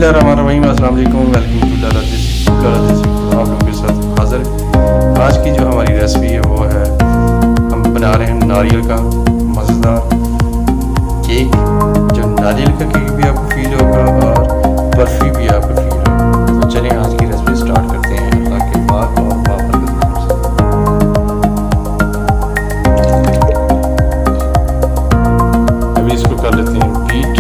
बिस्मिल्लाहिर्रहमानिर्रहीम, अस्सलाम वालेकुम, वेलकम टू लाला देसी फूड। आप लोगों के साथ हाजिर। आज की जो हमारी रेसिपी है वो है, हम बना रहे हैं नारियल का मज़ेदार केक। जो नारियल का केक भी आपको फील होगा और बर्फ़ी भी आपको फील होगा। तो चलिए आज की रेसिपी स्टार्ट करते हैं अल्लाह के पाक और बाबर के नाम से। अभी इसको कर लेते हैं बीट।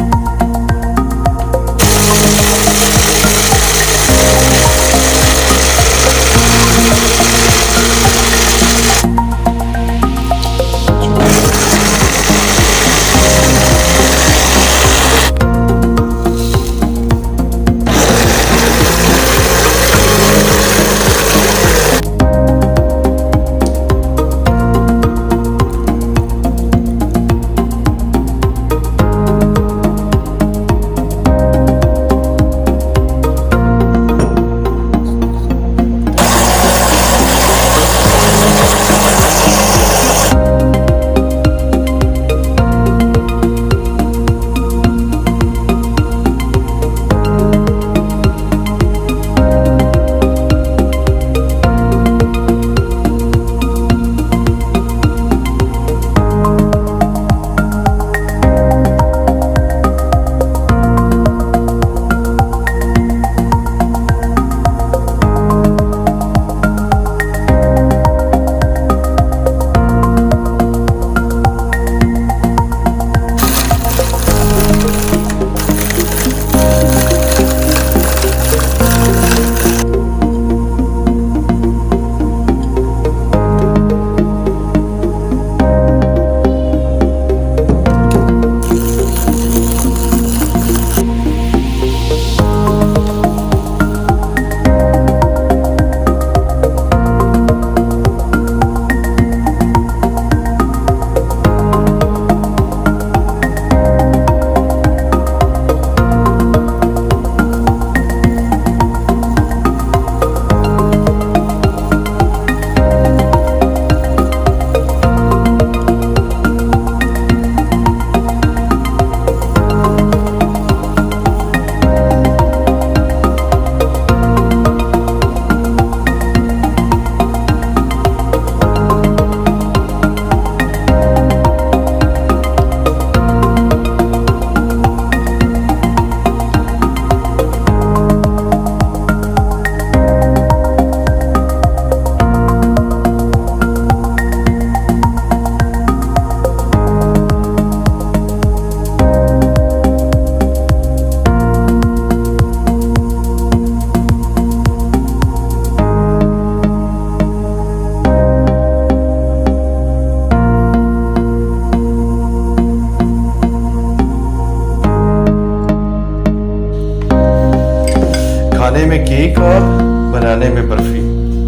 खाने में केक और बनाने में बर्फ़ी।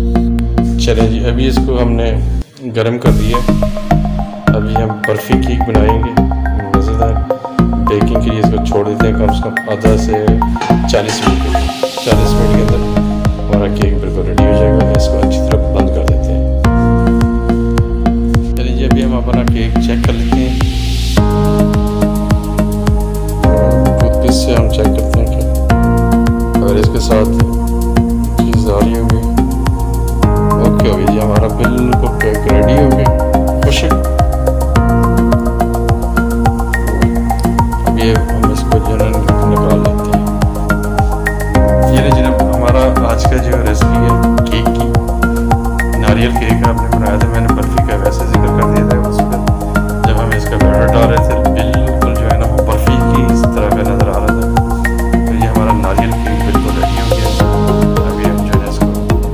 चलें जी, अभी इसको हमने गरम कर दिया। अभी हम बर्फ़ी केक बनाएंगे मज़ेदार। बेकिंग के लिए इसको छोड़ देते हैं कम से कम आधा से 40 मिनट। 40 मिनट के अंदर हमारा केक बिल्कुल रेडी हो जाएगा। इसको अच्छी तरह बंद कर देते हैं। चलिए जी, अभी हम अपना केक चेक कर लेते हैं। टूथपिक से हम चेक करते हैं कि अगर इसके साथ चीज़ आ रही होगी। ओके हो गई जी, हमारा बिल्कुल केक रेडी हो गया। खुश है। अब ये हम इसको जो है निकाल लेते हैं। ये जनाब हमारा आज का जो रेसिपी है केक की, नारियल केक आपने बनाया था। मैंने बर्फ़ी का वैसे जिक्र कर दिया था उस पर जब हम इसका बैटर डाल रहे थे। बिल्कुल जो है ना वो बर्फ़ी की इस तरह का नज़र आ रहा था। तो ये हमारा नारियल केक बिल्कुल रेडी हो गया। अभी हम जो है इसको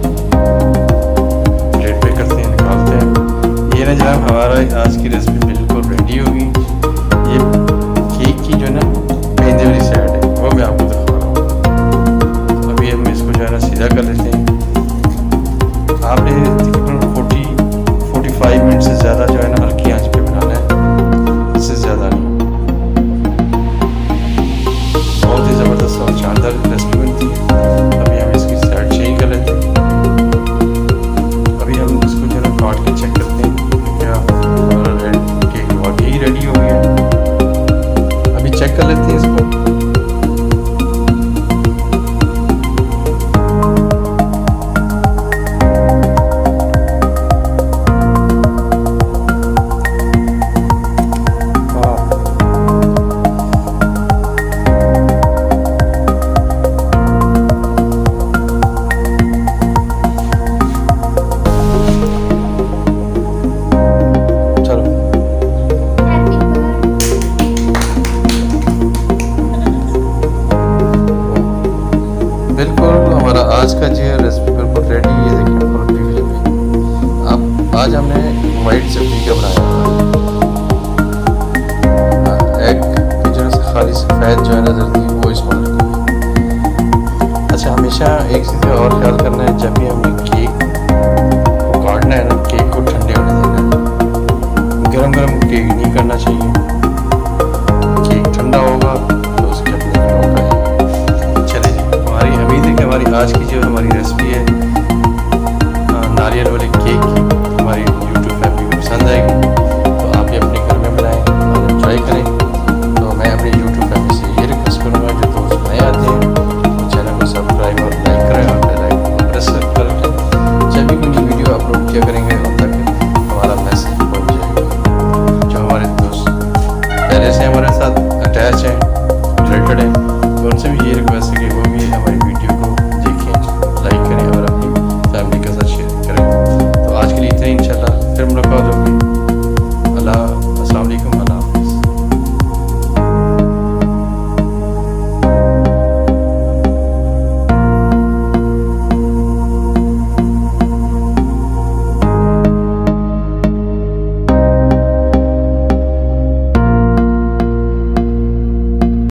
प्लेट पे करते हैं, निकालते हैं। ये ना जनाब हमारा आज की रेसिपी बिल्कुल रेडी होगी। ये केक की जो है ना मेहंदी वाली साइड है वो मैं आपको दिखा रहा हूँ। अभी हम इसको जो है ना सीधा कर लेते हैं। आपने तकरीबन 40-45 मिनट से ज़्यादा जो है ना हल्की आंच पे बनाना है, इससे ज़्यादा नहीं। बहुत ही ज़बरदस्त और शानदार रेसिपी बनती है। अभी हम इसकी साइड चेंज कर लेते हैं। अभी हम इसको जो है काट के चेक करते हैं कि क्या हमारा केक वाकई रेडी हो गया। अभी चेक कर लेते हैं इसको। अच्छा, एक चीज़ का और ख्याल करना है, जब भी हमने केक को काटना है ना, केक को ठंडे होने देना है। गरम गरम केक नहीं करना चाहिए। केक ठंडा होगा तो उसके अपने नोक आएगी। चले जी, हमारी उम्मीद है कि हमारी आज की जो हमारी रेसिपी है नारियल वाले केक की, हमारी यूट्यूब फैमिली को पसंद आएगी। तो आप भी अपने घर में बनाएं और एंजॉय करें। तो मैं अपनी यूट्यूब फैमिली से ये रिक्वेस्ट करूँगा, जो दोस्त नए आते हैं तो चैनल को सब्सक्राइब और लाइक करें और बेल आइकन को प्रेस कर लें। जब भी कोई नई वीडियो अपलोड किया करेंगे उन तक हमारा मैसेज पहुँच जाएगा। जो हमारे दोस्त पहले से हमारे साथ अटैच हैं, रिलेटेड हैं, तो उनसे भी ये रिक्वेस्ट है कि